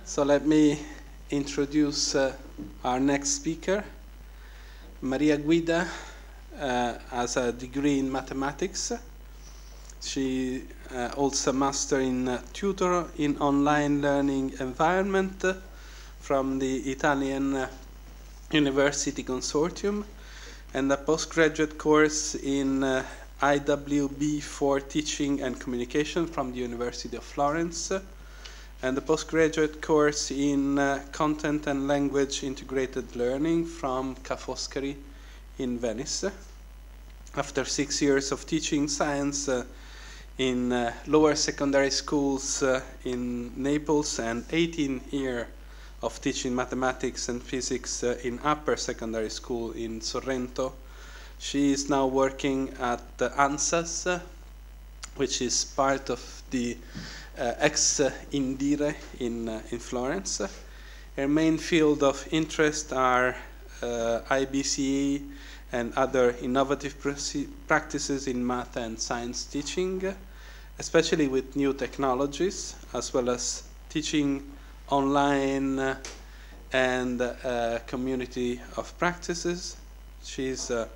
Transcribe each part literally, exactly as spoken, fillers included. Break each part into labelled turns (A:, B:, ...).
A: So let me introduce uh, our next speaker. Maria Guida uh, has a degree in mathematics. She uh, holds a master in uh, tutor in online learning environment uh, from the Italian uh, University Consortium, and a postgraduate course in uh, I W B for Teaching and Communication from the University of Florence, and a postgraduate course in uh, Content and Language Integrated Learning from Ca' Foscari in Venice. After six years of teaching science uh, in uh, lower secondary schools uh, in Naples and eighteen years of teaching mathematics and physics uh, in upper secondary school in Sorrento, she is now working at uh, ANSAS, uh, which is part of the uh, ex-Indire in, uh, in Florence. Her main field of interest are uh, I B C E and other innovative practices in math and science teaching, especially with new technologies, as well as teaching online uh, and uh, community of practices. She's uh,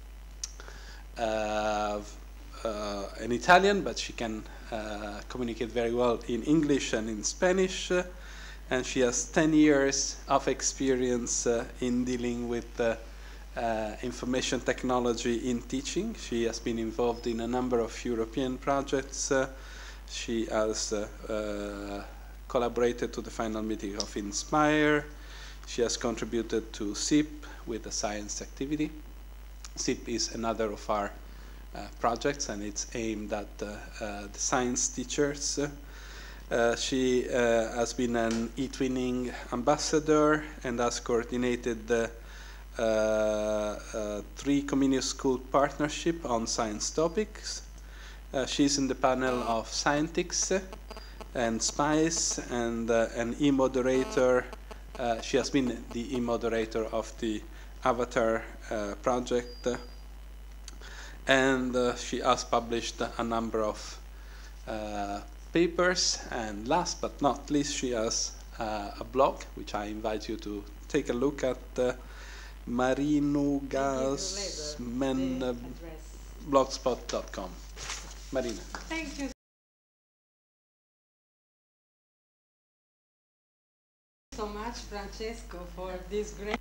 A: uh, uh, an Italian, but she can uh, communicate very well in English and in Spanish, uh, and she has ten years of experience uh, in dealing with uh, uh, information technology in teaching. She has been involved in a number of European projects. Uh, she has uh, uh, collaborated to the final meeting of INSPIRE. She has contributed to S I P with a science activity. S I P is another of our uh, projects, and it's aimed at uh, uh, the science teachers. Uh, she uh, has been an eTwinning ambassador and has coordinated the uh, uh, three Comenius School partnership on science topics. Uh, she's in the panel of Scientix and SPICE, and uh, an e-moderator. Uh, she has been the e-moderator of the Avatar uh, project, uh, and uh, she has published a number of uh, papers, and last but not least, she has uh, a blog, which I invite you to take a look at, uh, marinugasmen blogspot dot com. Marina.
B: Thank you so much, Francesco, for this great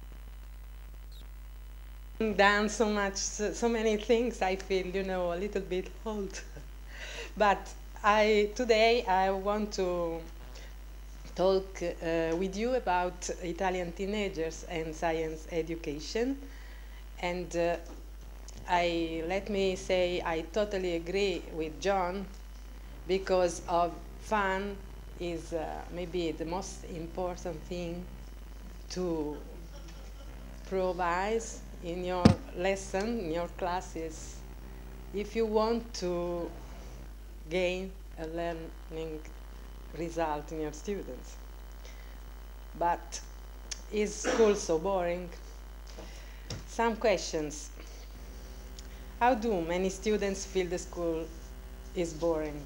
B: done so much, so, so many things. I feel, you know, a little bit old. But I today I want to talk uh, with you about Italian teenagers and science education. And uh, I let me say I totally agree with John, because of fun is uh, maybe the most important thing to provide in your lesson, in your classes, if you want to gain a learning result in your students. But is school so boring? Some questions. How do many students feel the school is boring?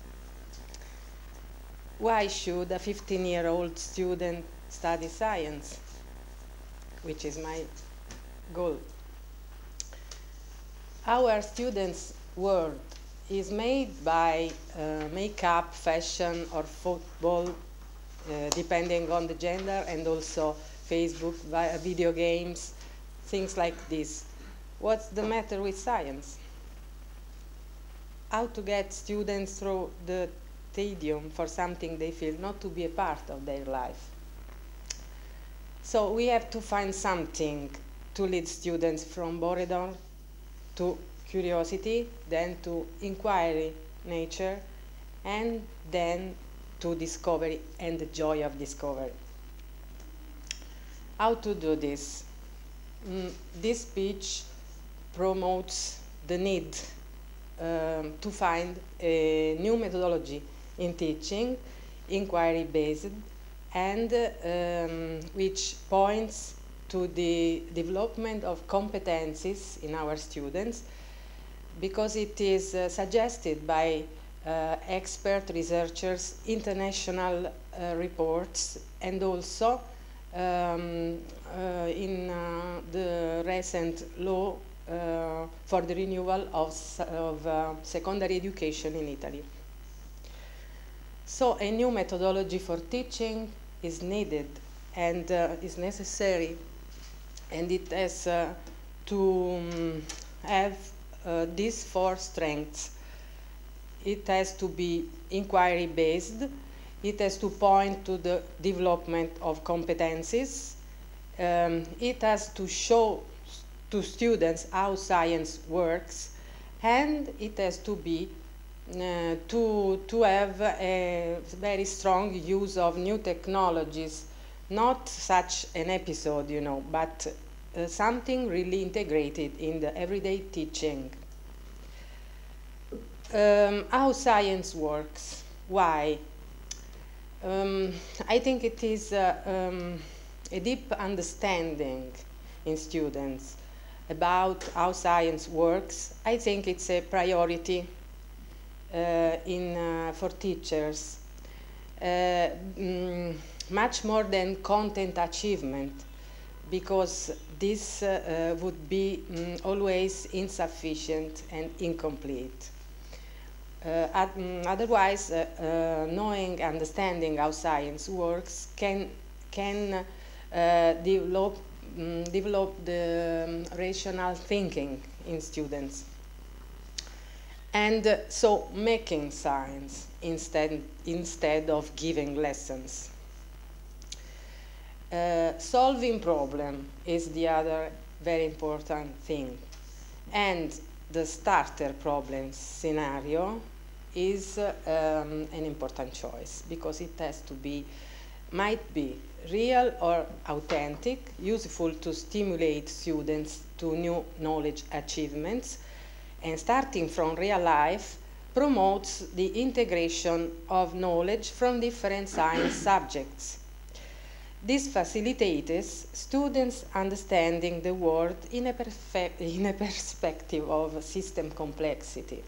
B: Why should a fifteen-year-old student study science, which is my goal? Our students' world is made by uh, makeup, fashion, or football, uh, depending on the gender, and also Facebook, video games, things like this. What's the matter with science? How to get students through the tedium for something they feel not to be a part of their life? So we have to find something to lead students from boredom to curiosity, then to inquiry, nature, and then to discovery and the joy of discovery. How to do this? Mm, this speech promotes the need um, to find a new methodology in teaching, inquiry-based, and uh, um, which points to the development of competencies in our students, because it is uh, suggested by uh, expert researchers, international uh, reports, and also um, uh, in uh, the recent law uh, for the renewal of, of uh, secondary education in Italy. So a new methodology for teaching is needed and uh, is necessary, and it has uh, to um, have uh, these four strengths. It has to be inquiry-based, it has to point to the development of competencies, um, it has to show to students how science works, and it has to be uh, to, to have a very strong use of new technologies, not such an episode, you know, but uh, something really integrated in the everyday teaching. Um, how science works, why? Um, I think it is uh, um, a deep understanding in students about how science works. I think it's a priority uh, in, uh, for teachers, uh, mm, much more than content achievement, because this uh, uh, would be mm, always insufficient and incomplete. Uh, ad, mm, otherwise, uh, uh, knowing, understanding how science works can, can uh, develop, um, develop the um, rational thinking in students. And uh, so making science instead, instead of giving lessons. Uh, solving problem is the other very important thing. And the starter problem scenario is uh, um, an important choice, because it has to be, might be real or authentic, useful to stimulate students to new knowledge achievements, and starting from real life promotes the integration of knowledge from different science subjects. This facilitates students understanding the world in a, in a perspective of system complexity.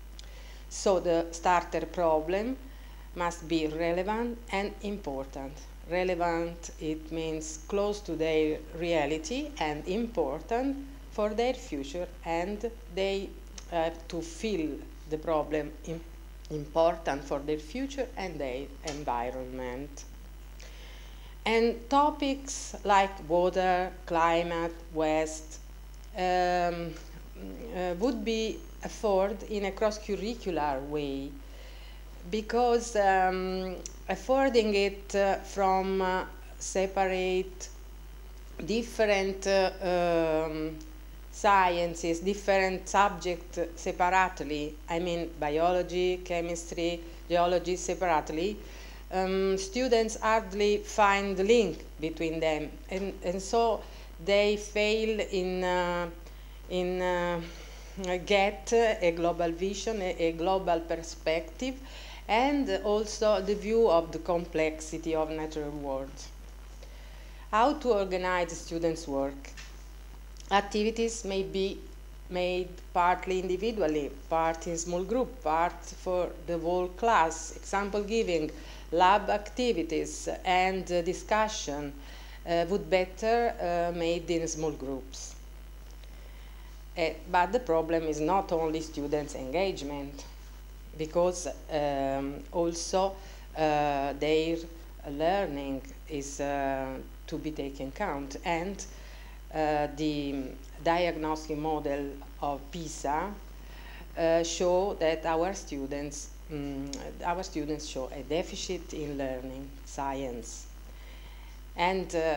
B: So the starter problem must be relevant and important. Relevant, it means close to their reality, and important for their future, and they have to feel the problem im- important for their future and their environment. And topics like water, climate, waste um, uh, would be afforded in a cross-curricular way, because um, affording it uh, from uh, separate, different uh, um, sciences, different subjects separately, I mean biology, chemistry, geology separately, Um, students hardly find the link between them, and, and so they fail in, uh, in uh, get a global vision, a, a global perspective, and also the view of the complexity of natural world. How to organize students' work? Activities may be made partly individually, part in small group, part for the whole class, example giving, lab activities and uh, discussion uh, would better uh, made in small groups. Uh, but the problem is not only students' engagement, because um, also uh, their learning is uh, to be taken account, and uh, the diagnostic model of PISA uh, show that our students Mm, our students show a deficit in learning science, and uh,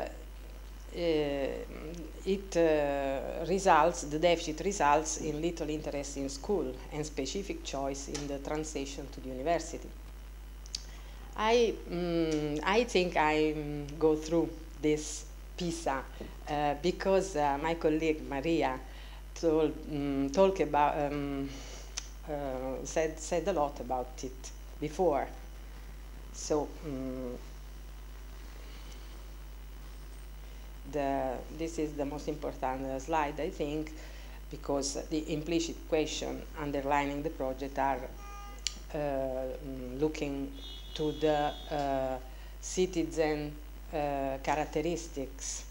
B: uh, it uh, results, the deficit results in little interest in school and specific choice in the transition to the university. I, mm, I think I um, go through this PISA uh, because uh, my colleague Maria told, um, talk about um, Uh, said, said a lot about it before. So um, the, this is the most important uh, slide, I think, because the implicit question underlining the project are mm, looking to the uh, citizen uh, characteristics.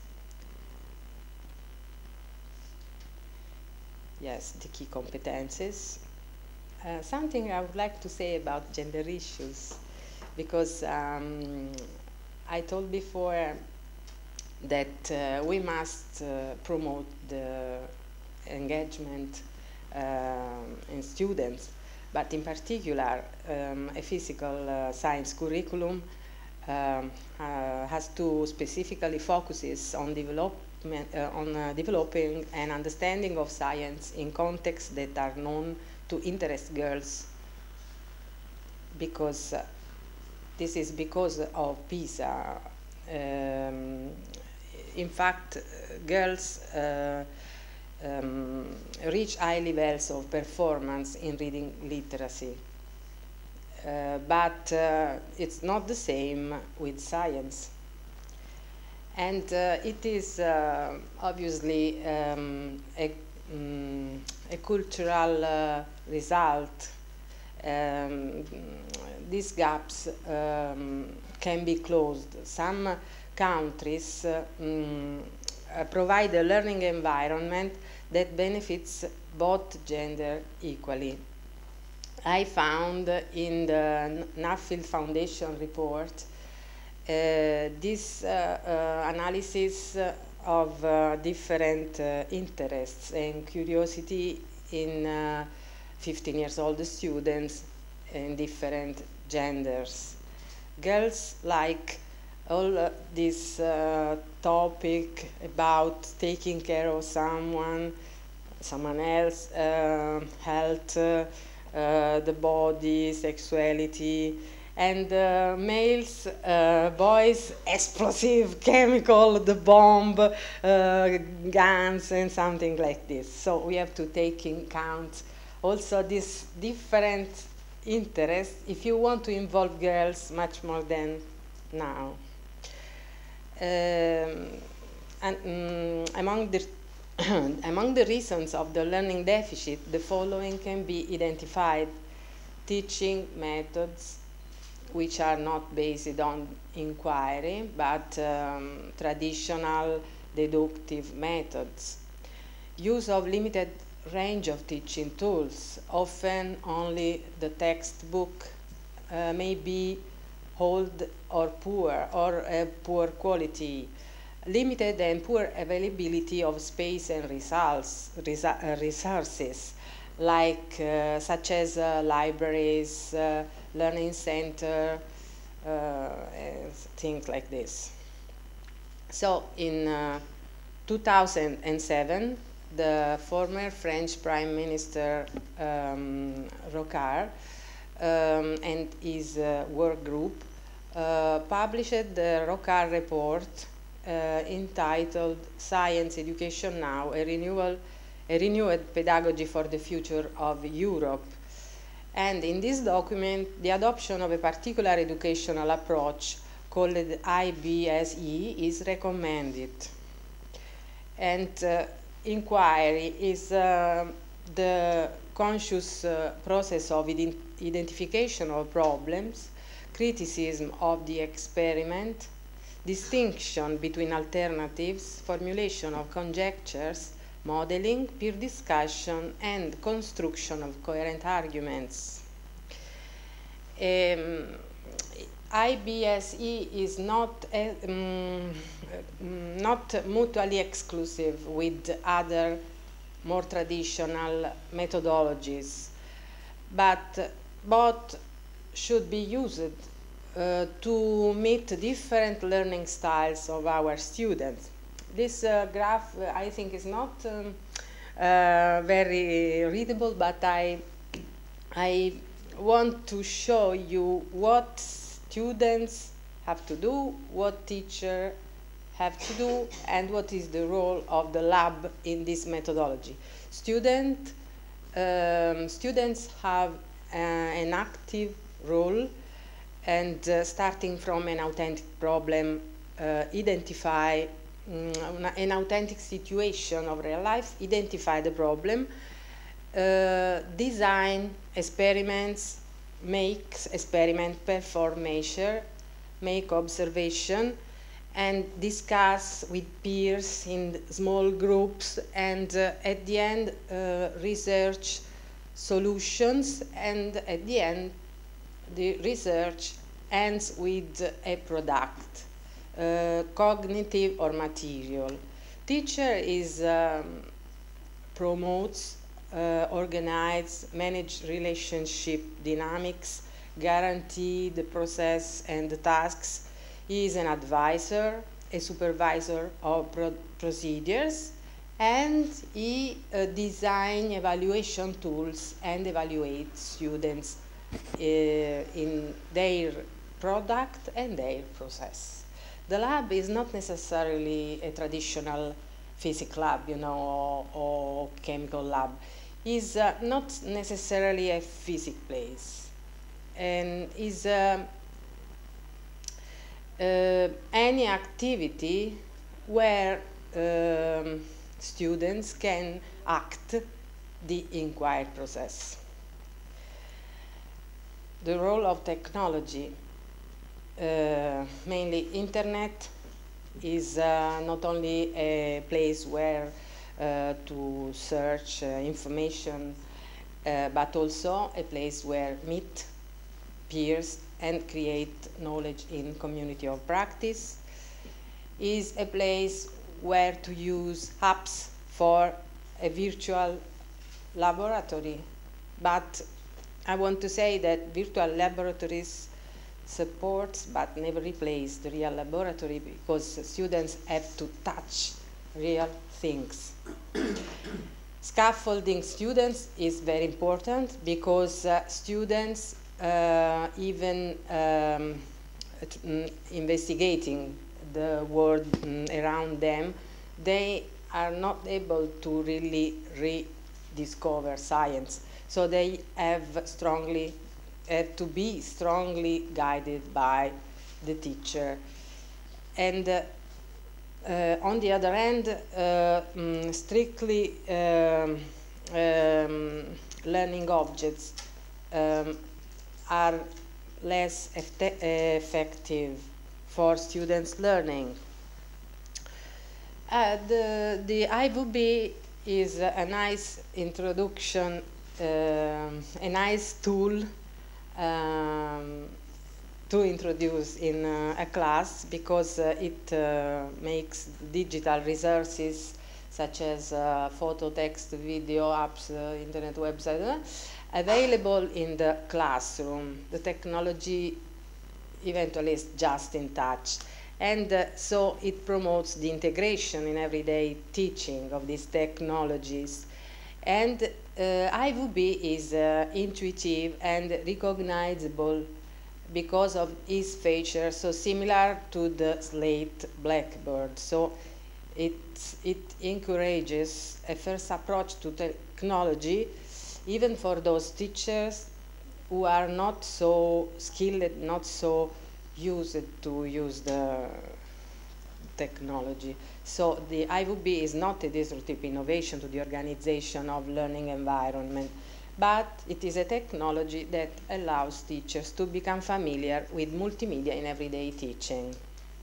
B: Yes, the key competencies. Uh, something I would like to say about gender issues, because um, I told before that uh, we must uh, promote the engagement uh, in students, but in particular um, a physical uh, science curriculum um, uh, has to specifically focuses on development uh, on uh, developing an understanding of science in contexts that are known to interest girls, because uh, this is because of PISA. Um, in fact, uh, girls uh, um, reach high levels of performance in reading literacy. Uh, but uh, it's not the same with science. And uh, it is uh, obviously um, a, um, a cultural uh, result. Um, these gaps um, can be closed. Some countries uh, um, uh, provide a learning environment that benefits both gender equally. I found in the Nuffield Foundation report uh, this uh, uh, analysis of uh, different uh, interests and curiosity in uh, fifteen years old students in different genders. Girls like all uh, this uh, topic about taking care of someone, someone else, uh, health, uh, uh, the body, sexuality, and uh, males, uh, boys, explosive, chemical, the bomb, uh, guns, and something like this. So we have to take in account also these different interests if you want to involve girls much more than now. Um, and um, among the among the reasons of the learning deficit, the following can be identified: teaching methods which are not based on inquiry but um, traditional deductive methods, use of limited range of teaching tools, often only the textbook uh, may be old or poor or a poor quality, limited and poor availability of space and results, resu uh, resources, like uh, such as uh, libraries, uh, learning center, uh, things like this. So in uh, two thousand seven, the former French Prime Minister um, Rocard um, and his uh, work group uh, published the Rocard report uh, entitled Science Education Now, a, renewal, a renewed pedagogy for the future of Europe. And in this document, the adoption of a particular educational approach called I B S E is recommended. And uh, inquiry is uh, the conscious uh, process of ident identification of problems, criticism of the experiment, distinction between alternatives, formulation of conjectures, modeling, peer discussion, and construction of coherent arguments. Um, I B S E is not, uh, um, not mutually exclusive with other more traditional methodologies, but both should be used uh, to meet different learning styles of our students. This uh, graph, uh, I think, is not um, uh, very readable, but I, I want to show you what students have to do, what teachers have to do, and what is the role of the lab in this methodology. Student, um, students have uh, an active role, and uh, starting from an authentic problem, uh, identify um, an authentic situation of real life, identify the problem, uh, design experiments, make experiment, perform measure, make observation, and discuss with peers in small groups, and uh, at the end uh, research solutions, and at the end the research ends with a product, uh, cognitive or material. Teacher is um, promotes, uh, organize, manage relationship dynamics, guarantee the process and the tasks. He is an advisor, a supervisor of pro procedures, and he uh, design evaluation tools and evaluate students uh, in their product and their process. The lab is not necessarily a traditional physics lab, you know, or, or chemical lab. It's uh, not necessarily a physics place, and is uh, uh, any activity where um, students can act the inquiry process. The role of technology, uh, mainly internet, is uh, not only a place where uh, to search uh, information, uh, but also a place where meet peers and create knowledge in community of practice. Is a place where to use apps for a virtual laboratory. But I want to say that virtual laboratories supports but never replace the real laboratory, because students have to touch real things. Scaffolding students is very important, because uh, students uh, even um, investigating the world um, around them, they are not able to really rediscover science. So they have strongly have to be strongly guided by the teacher. And uh, uh, on the other hand, uh, um, strictly um, um, learning objects um, are less effective for students' learning. Uh, the, the I V B is a nice introduction, uh, a nice tool um, to introduce in uh, a class, because uh, it uh, makes digital resources such as uh, photo, text, video, apps, uh, internet website, uh, available in the classroom. The technology eventually is just in touch. And uh, so it promotes the integration in everyday teaching of these technologies. And uh, I V B is uh, intuitive and recognizable because of its features, so similar to the Slate Blackboard. So it, it encourages a first approach to technology, even for those teachers who are not so skilled, not so used to use the technology. So the I V B is not a disruptive innovation to the organization of learning environment, but it is a technology that allows teachers to become familiar with multimedia in everyday teaching.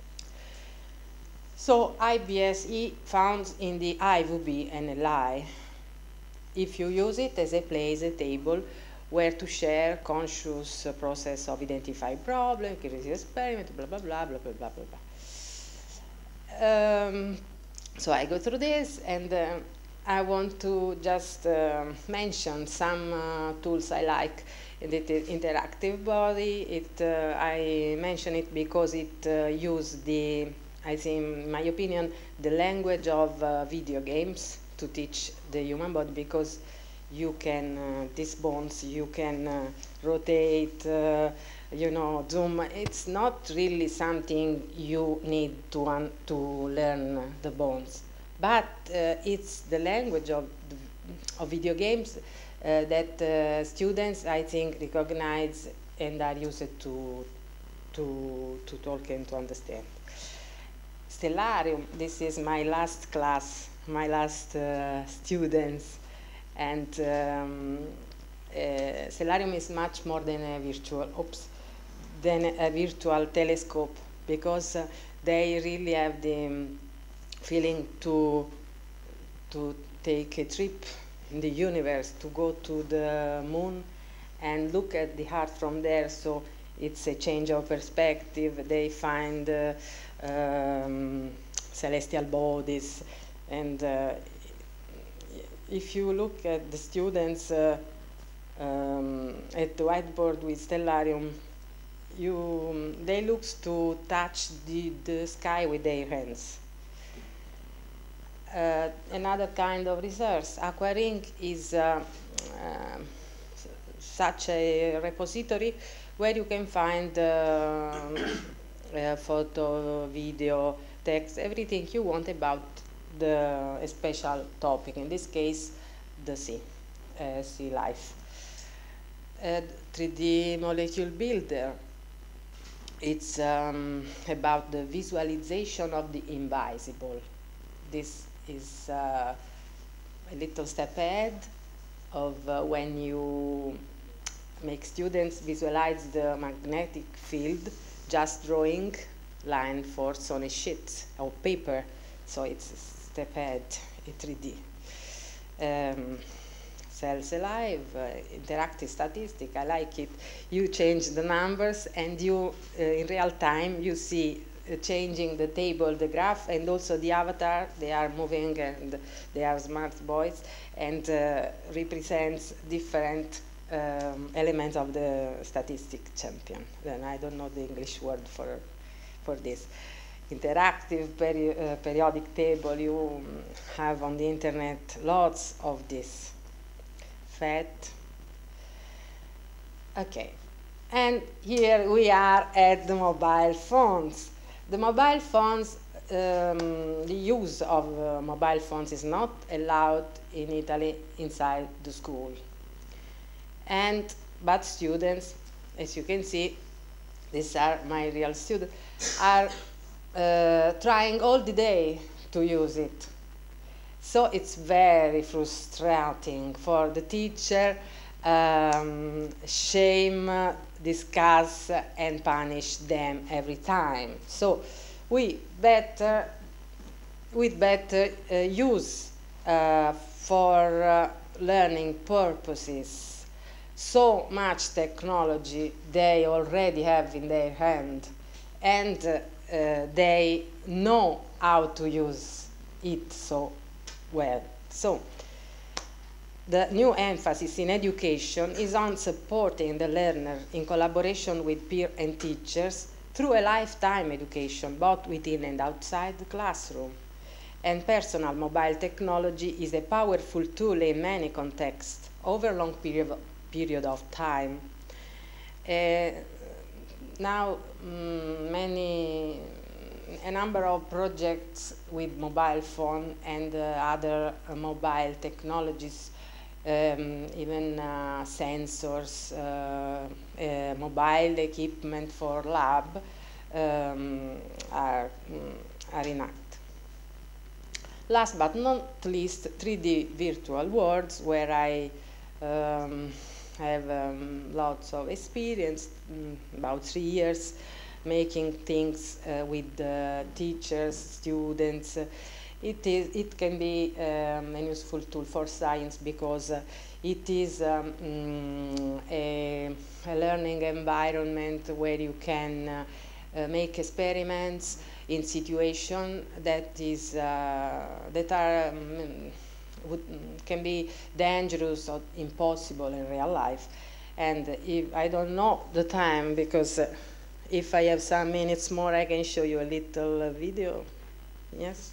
B: So I B S E found in the I V B an ally if you use it as a place, a table, where to share conscious uh, process of identifying problem, curiosity experiment, blah, blah, blah, blah, blah, blah, blah, blah. Um, so I go through this, and uh, I want to just uh, mention some uh, tools I like. The interactive body, it, uh, I mention it because it uh, uses the, I think, in my opinion, the language of uh, video games to teach the human body, because you can, uh, these bones, you can uh, rotate, uh, you know, zoom. It's not really something you need to, un to learn the bones, but uh, it's the language of, the, of video games uh, that uh, students, I think, recognize and are used to, to, to talk and to understand. Stellarium, this is my last class, my last uh, students. And um, uh, Stellarium is much more than a virtual, oops, than a virtual telescope, because uh, they really have the um, feeling to to take a trip in the universe, to go to the moon and look at the Earth from there. So it's a change of perspective. They find uh, um, celestial bodies, and uh, if you look at the students uh, um, at the whiteboard with Stellarium, you they look to touch the, the sky with their hands. Uh, another kind of research, Aquaring, is uh, uh, such a repository where you can find uh, uh, photo, video, text, everything you want about the a special topic. In this case, the sea, uh, sea life. Uh, three D Molecule Builder. It's um, about the visualization of the invisible. This is uh, a little step ahead of uh, when you make students visualize the magnetic field just drawing line force on a sheet of paper. So it's a step ahead, a three D. Um, Cells Alive, uh, interactive statistic, I like it. You change the numbers and you, uh, in real time, you see uh, changing the table, the graph, and also the avatar. They are moving and they are smart boys, and uh, represents different um, elements of the statistic champion. Then I don't know the English word for, for this. Interactive peri uh, periodic table, you have on the internet lots of this. Fat. Okay, and here we are at the mobile phones. The mobile phones, um, the use of uh, mobile phones is not allowed in Italy inside the school. And, but students, as you can see, these are my real students, are uh, trying all the day to use it. So it's very frustrating for the teacher, um, shame, uh, discuss, uh, and punish them every time. So we better, we better uh, use uh, for uh, learning purposes so much technology they already have in their hand, and uh, uh, they know how to use it so well. So the new emphasis in education is on supporting the learner in collaboration with peers and teachers through a lifetime education, both within and outside the classroom. And personal mobile technology is a powerful tool in many contexts over a long period, period of time. Uh, now, um, many a number of projects with mobile phone and uh, other uh, mobile technologies, um, even uh, sensors, uh, uh, mobile equipment for lab um, are, um, are in act. Last but not least, three D virtual worlds, where I um, have um, lots of experience, um, about three years, making things uh, with uh, teachers, students. It is. It can be um, a useful tool for science because uh, it is um, mm, a, a learning environment where you can uh, uh, make experiments in situations that is uh, that are um, would, can be dangerous or impossible in real life. And if I don't know the time, because uh, if I have some minutes more, I can show you a little uh, video. Yes.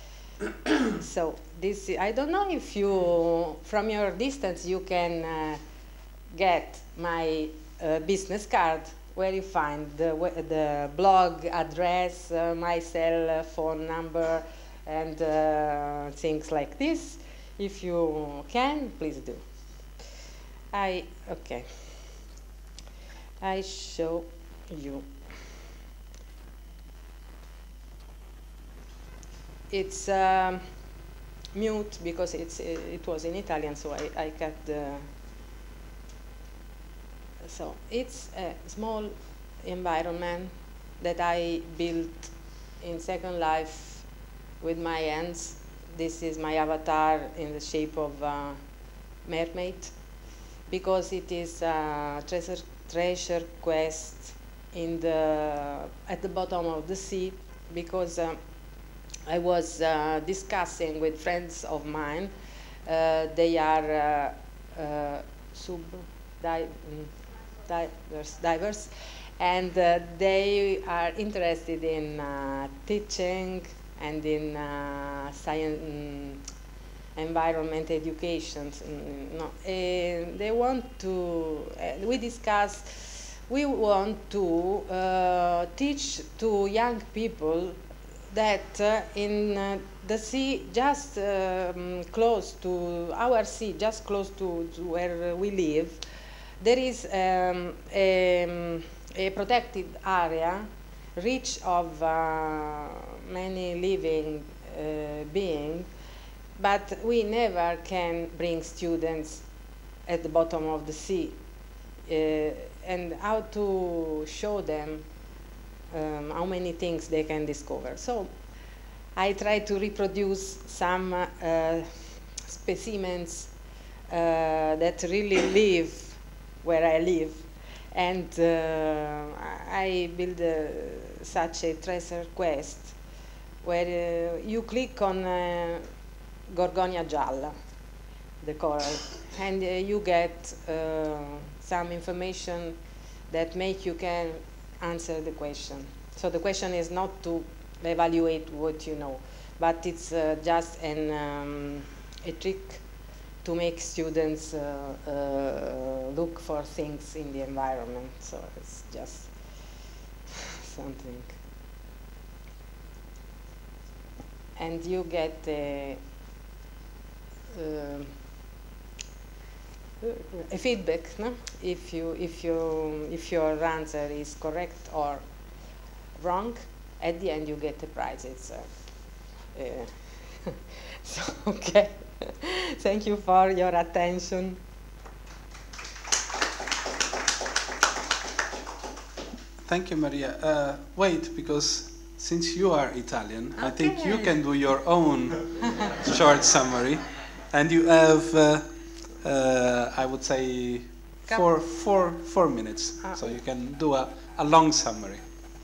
B: So this, I don't know if you, from your distance, you can uh, get my uh, business card, where you find the, the blog address, uh, my cell phone number, and uh, things like this. If you can, please do. I, okay. I show you. It's um, mute because it's, it was in Italian, so I, I cut the, So it's a small environment that I built in Second Life with my hands. This is my avatar in the shape of a mermaid, because it is a treasure, treasure quest in the, at the bottom of the sea, because uh, I was uh, discussing with friends of mine. Uh, they are uh, uh, sub di divers, divers, and uh, they are interested in uh, teaching and in uh, science, um, environment education. No. And they want to, uh, we discussed, we want to uh, teach to young people that uh, in uh, the sea, just um, close to our sea, just close to, to where we live, there is um, a, a protected area rich of uh, many living uh, beings, but we never can bring students at the bottom of the sea, uh, and how to show them um, how many things they can discover. So I try to reproduce some uh, specimens uh, that really live where I live, and uh, I build uh, such a treasure quest where uh, you click on uh, Gorgonia gialla, the coral, and uh, you get uh, some information that make you can answer the question. So the question is not to evaluate what you know, but it's uh, just an, um, a trick to make students uh, uh, look for things in the environment. So it's just something. And you get a, uh, a feedback, no? If you if you if your answer is correct or wrong, at the end you get a prize. It's uh, uh, so okay. Thank you for your attention.
A: Thank you, Maria. Uh, wait, because since you are Italian,
B: Okay.
A: I think you can do your own short summary, and you have, uh, uh, I would say, four, four, four minutes,
B: Ah.
A: so you can do a, a long summary.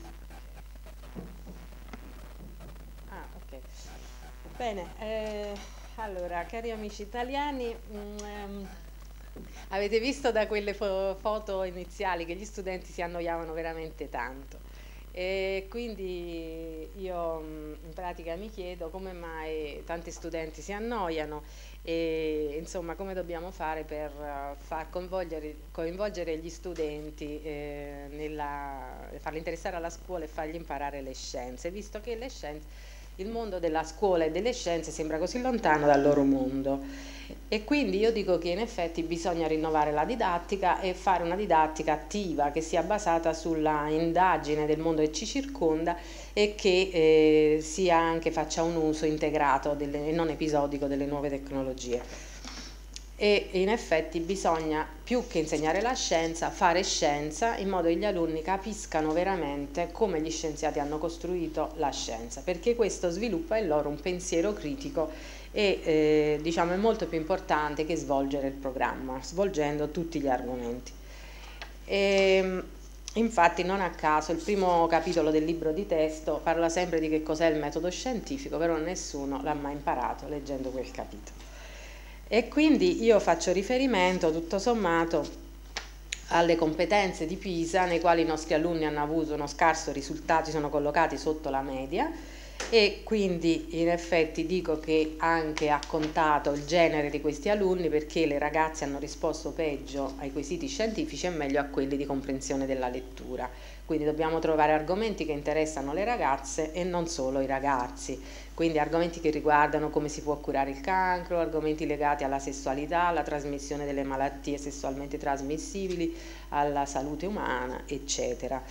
B: Ah, ok. Bene, eh, allora, cari amici italiani, mm, ehm, avete visto da quelle fo- foto iniziali che gli studenti si annoiavano veramente tanto, e quindi io mm, in pratica mi chiedo come mai tanti studenti si annoiano e insomma come dobbiamo fare per eh, far coinvolgere, coinvolgere gli studenti, eh, nella, farli interessare alla scuola e fargli imparare le scienze, visto che le scienze, il mondo della scuola e delle scienze sembra così lontano dal loro mondo. E quindi io dico che in effetti bisogna rinnovare la didattica e fare una didattica attiva che sia basata sulla indagine del mondo che ci circonda e che eh, sia anche faccia un uso integrato delle, e non episodico delle nuove tecnologie. E in effetti bisogna, più che insegnare la scienza, fare scienza in modo che gli alunni capiscano veramente come gli scienziati hanno costruito la scienza, perché questo sviluppa in loro un pensiero critico e eh, diciamo è molto più importante che svolgere il programma, svolgendo tutti gli argomenti. E, infatti non a caso il primo capitolo del libro di testo parla sempre di che cos'è il metodo scientifico, però nessuno l'ha mai imparato leggendo quel capitolo. E quindi io faccio riferimento tutto sommato alle competenze di Pisa, nei quali i nostri alunni hanno avuto uno scarso risultato, sono collocati sotto la media, e quindi in effetti dico che anche ha contato il genere di questi alunni, perché le ragazze hanno risposto peggio ai quesiti scientifici e meglio a quelli di comprensione della lettura. Quindi dobbiamo trovare argomenti che interessano le ragazze e non solo i ragazzi, quindi argomenti che riguardano come si può curare il cancro, argomenti legati alla sessualità, alla trasmissione delle malattie sessualmente trasmissibili, alla salute umana, eccetera.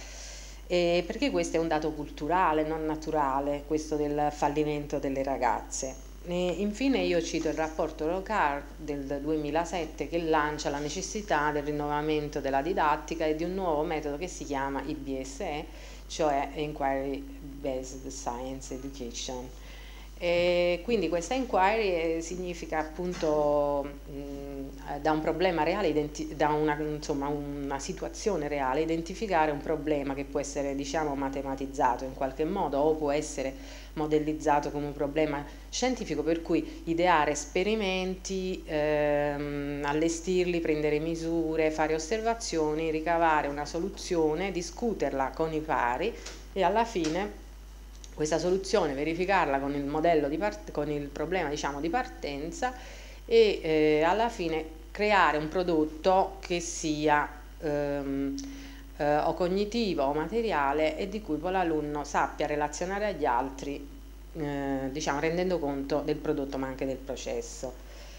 B: E perché questo è un dato culturale, non naturale, questo del fallimento delle ragazze. E infine io cito il rapporto Rocard del duemilasette che lancia la necessità del rinnovamento della didattica e di un nuovo metodo che si chiama I B S E, cioè Inquiry Based Science Education. E quindi questa inquiry significa appunto mh, da un problema reale, da una, insomma, una situazione reale, identificare un problema che può essere, diciamo, matematizzato in qualche modo o può essere modellizzato come un problema scientifico, per cui ideare esperimenti, ehm, allestirli, prendere misure, fare osservazioni, ricavare una soluzione, discuterla con i pari e alla fine questa soluzione verificarla con il modello di part- con il problema, diciamo, di partenza e eh, alla fine creare un prodotto che sia ehm, eh, o cognitivo o materiale e di cui poi l'alunno sappia relazionare agli altri, eh, diciamo, rendendo conto del prodotto ma anche del processo.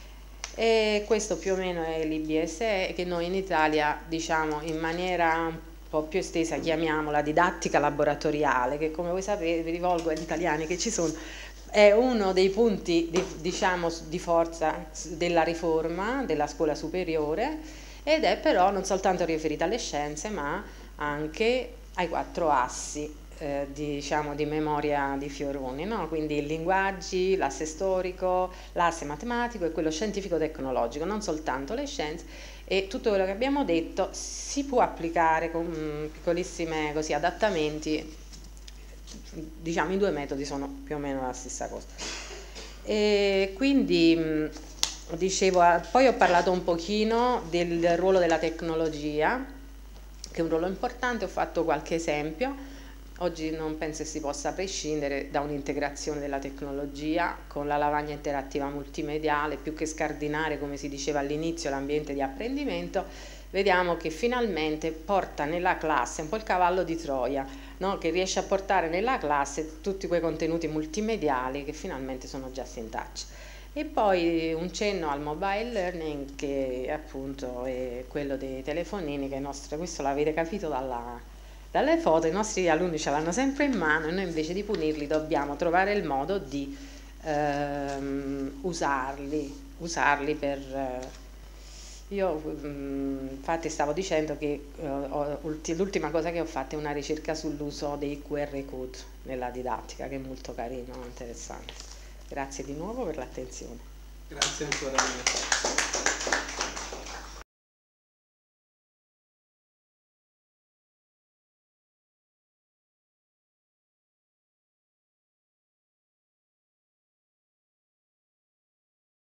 B: E questo più o meno è l'I B S E, che noi in Italia, diciamo, in maniera un po' più estesa chiamiamola didattica laboratoriale, che come voi sapete, vi rivolgo agli italiani che ci sono, è uno dei punti di, diciamo, di forza della riforma della scuola superiore, ed è però non soltanto riferita alle scienze ma anche ai quattro assi eh, di, diciamo, di memoria di Fioroni, no? Quindi i linguaggi, l'asse storico, l'asse matematico e quello scientifico-tecnologico, non soltanto le scienze. E tutto quello che abbiamo detto si può applicare con mh, piccolissimi così, adattamenti, diciamo i due metodi sono più o meno la stessa cosa. E quindi mh, dicevo, poi ho parlato un pochino del ruolo della tecnologia, che è un ruolo importante, ho fatto qualche esempio. Oggi non penso che si possa prescindere da un'integrazione della tecnologia con la lavagna interattiva multimediale, più che scardinare, come si diceva all'inizio, l'ambiente di apprendimento, vediamo che finalmente porta nella classe un po' il cavallo di Troia, no? Che riesce a portare nella classe tutti quei contenuti multimediali che finalmente sono già in touch. E poi un cenno al mobile learning, che appunto è quello dei telefonini, che nostro, questo l'avete capito dalla... dalle foto, i nostri alunni ce l'hanno sempre in mano e noi invece di punirli dobbiamo trovare il modo di ehm, usarli, usarli per... Eh, io mh, infatti stavo dicendo che eh, l'ultima cosa che ho fatto è una ricerca sull'uso dei Q R code nella didattica, che è molto carino, interessante. Grazie di nuovo per l'attenzione.
A: Grazie ancora.